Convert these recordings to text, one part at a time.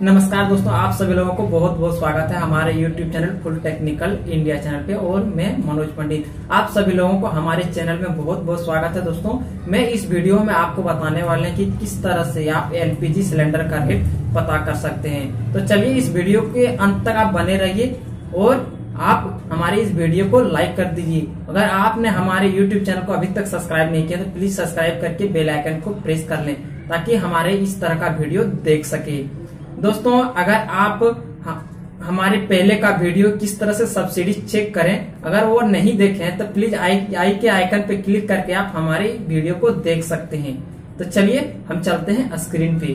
नमस्कार दोस्तों, आप सभी लोगों को बहुत बहुत स्वागत है हमारे YouTube channel full technical India channel पे। और मैं मनोज पंडित, आप सभी लोगों को हमारे चैनल में बहुत बहुत स्वागत है। दोस्तों, मैं इस वीडियो में आपको बताने वाले हैं कि किस तरह से आप LPG सिलेंडर का रेट पता कर सकते हैं। तो चलिए इस वीडियो के अंत तक आप बने रहिए और आप हमारे इस वीडियो को लाइक कर दीजिए। अगर आपने हमारे YouTube चैनल को अभी तक सब्सक्राइब नहीं किया तो प्लीज सब्सक्राइब करके बेल आइकन को प्रेस कर लें ताकि हमारे इस तरह का वीडियो देख सके। दोस्तों, अगर आप हमारे पहले का वीडियो किस तरह से सब्सिडी चेक करें अगर वो नहीं देखे हैं तो प्लीज आई के आइकन पे क्लिक करके आप हमारे वीडियो को देख सकते हैं। तो चलिए हम चलते हैं स्क्रीन पे।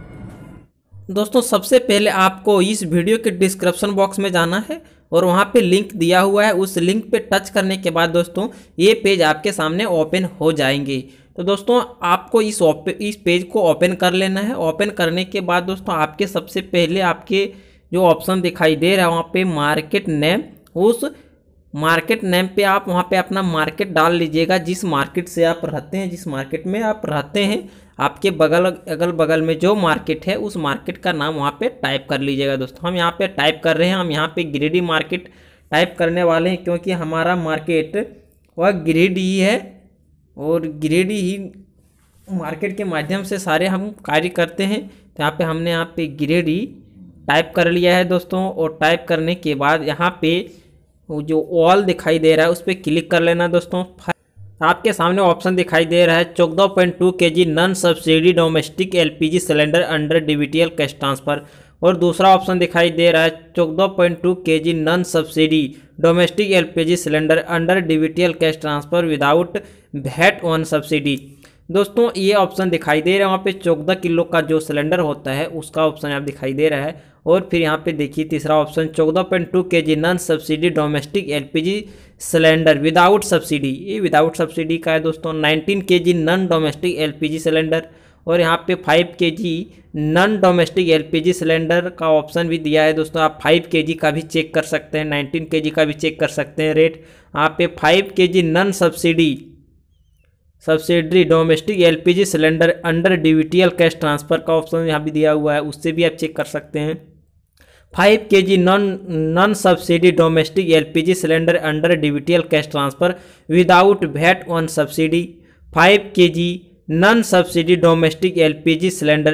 दोस्तों, सबसे पहले आपको इस वीडियो के डिस्क्रिप्शन बॉक्स में जाना है और वहां पे लिंक दिया हुआ है। उस लिंक पे टच करने के बाद दोस्तों ये पेज आपके सामने ओपन हो जाएंगे। तो दोस्तों, आपको इस पेज को ओपन कर लेना है। ओपन करने के बाद दोस्तों आपके सबसे पहले आपके जो ऑप्शन दिखाई दे रहा है वहाँ पे मार्केट नेम, उस मार्केट नेम पे आप वहाँ पे अपना मार्केट डाल लीजिएगा। जिस मार्केट से आप रहते हैं, जिस मार्केट में आप रहते हैं, आपके अगल बगल में जो मार्केट है उस मार्केट का नाम वहाँ पे टाइप कर लीजिएगा। दोस्तों, हम यहाँ पे टाइप कर रहे हैं, हम यहाँ पे गिरिडीह मार्केट टाइप करने वाले हैं क्योंकि हमारा मार्केट वह गिरिडीह है और गिरिडीह ही मार्केट के माध्यम से सारे हम कार्य करते हैं। तो यहाँ पे गिरिडीह टाइप कर लिया है दोस्तों। और टाइप करने के बाद यहाँ पे जो ऑल दिखाई दे रहा है उस पर क्लिक कर लेना दोस्तों। आपके सामने ऑप्शन दिखाई दे रहा है 14.2 kg non subsidy domestic LPG cylinder under DVTL cash transfer. और दूसरा ऑप्शन दिखाई दे रहा है 14.2 kg non subsidy domestic LPG cylinder under DVTL cash transfer without VAT on subsidy. दोस्तों, ये ऑप्शन दिखाई दे रहा है वहाँ पे 14 किलो का जो सिलेंडर होता है उसका ऑप्शन यहाँ दिखाई दे रहा है। और फिर यहाँ पे देखिए तीसरा option 14.2 kg non subsidy domestic LPG cylinder without subsidy, ये विदाउट सब्सिडी का है दोस्तों। 19 kg non domestic LPG cylinder और यहाँ पे 5 kg non domestic LPG cylinder का ऑप्शन भी दिया है दोस्तों। आप 5 kg का भी चेक कर सकते हैं, 19 kg का भी चेक कर सकते हैं रेट। यहाँ पे 5 kg non subsidy domestic LPG cylinder under DVTL cash transfer का ऑप्शन यहाँ भी दिया हुआ है, उससे भी आप चेक कर सकते हैं। 5 kg non subsidy domestic LPG cylinder under DVTL cash transfer without VAT on subsidy. 5 kg non subsidy domestic LPG cylinder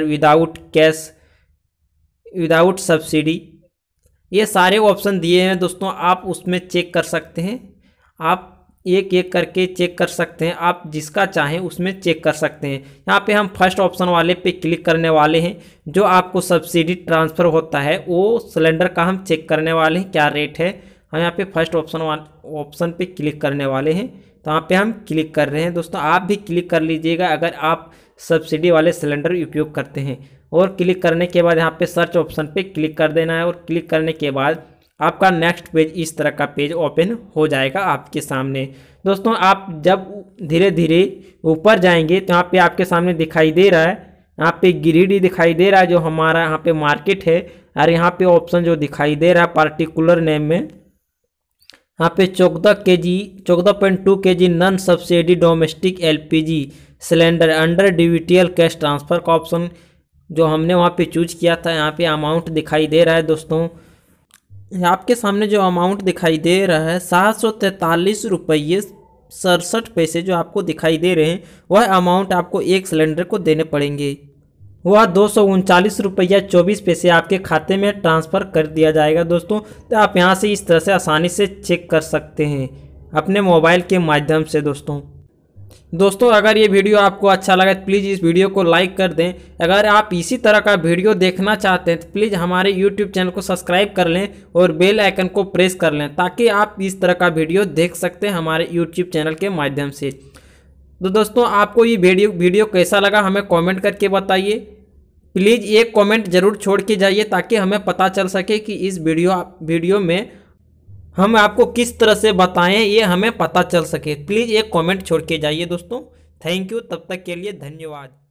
without subsidy. ये सारे ऑप्शन दिए हैं दोस्तों, आप उसमें चेक कर सकते हैं। आप एक एक करके चेक कर सकते हैं, आप जिसका चाहें उसमें चेक कर सकते हैं। यहाँ पे हम फर्स्ट ऑप्शन वाले पे क्लिक करने वाले हैं, जो आपको सब्सिडी ट्रांसफ़र होता है वो सिलेंडर का हम चेक करने वाले हैं क्या रेट है। हम यहाँ पे फर्स्ट ऑप्शन पे क्लिक करने वाले हैं, तो यहाँ पे हम क्लिक कर रहे हैं। दोस्तों, आप भी क्लिक कर लीजिएगा अगर आप सब्सिडी वाले सिलेंडर उपयोग करते हैं। और क्लिक करने के बाद यहाँ पे सर्च ऑप्शन पे क्लिक कर देना है और क्लिक करने के बाद आपका नेक्स्ट पेज इस तरह का पेज ओपन हो जाएगा आपके सामने। दोस्तों, आप जब धीरे धीरे ऊपर जाएंगे तो यहाँ पे आपके सामने दिखाई दे रहा है, यहाँ पे गिरिडीह दिखाई दे रहा है जो हमारा यहाँ पे मार्केट है। और यहाँ पे ऑप्शन जो दिखाई दे रहा है पार्टिकुलर नेम में, यहाँ पे 14.2 kg non subsidy domestic LPG cylinder under DVTL cash transfer का ऑप्शन जो हमने वहाँ पे चूज किया था, यहाँ पे अमाउंट दिखाई दे रहा है दोस्तों। आपके सामने जो अमाउंट दिखाई दे रहा है 743 रुपये 67 पैसे जो आपको दिखाई दे रहे हैं, वह अमाउंट आपको एक सिलेंडर को देने पड़ेंगे। वह 239 रुपया 24 पैसे आपके खाते में ट्रांसफ़र कर दिया जाएगा दोस्तों। तो आप यहां से इस तरह से आसानी से चेक कर सकते हैं अपने मोबाइल के माध्यम से। दोस्तों, अगर ये वीडियो आपको अच्छा लगा तो प्लीज़ इस वीडियो को लाइक कर दें। अगर आप इसी तरह का वीडियो देखना चाहते हैं तो प्लीज़ हमारे YouTube चैनल को सब्सक्राइब कर लें और बेल आइकन को प्रेस कर लें ताकि आप इस तरह का वीडियो देख सकते हैं हमारे YouTube चैनल के माध्यम से। तो दोस्तों, आपको ये वीडियो कैसा लगा हमें कमेंट करके बताइए। प्लीज़ एक कमेंट ज़रूर छोड़ के जाइए ताकि हमें पता चल सके कि इस वीडियो में हम आपको किस तरह से बताएं, ये हमें पता चल सके। प्लीज़ एक कमेंट छोड़ के जाइए दोस्तों। थैंक यू, तब तक के लिए धन्यवाद।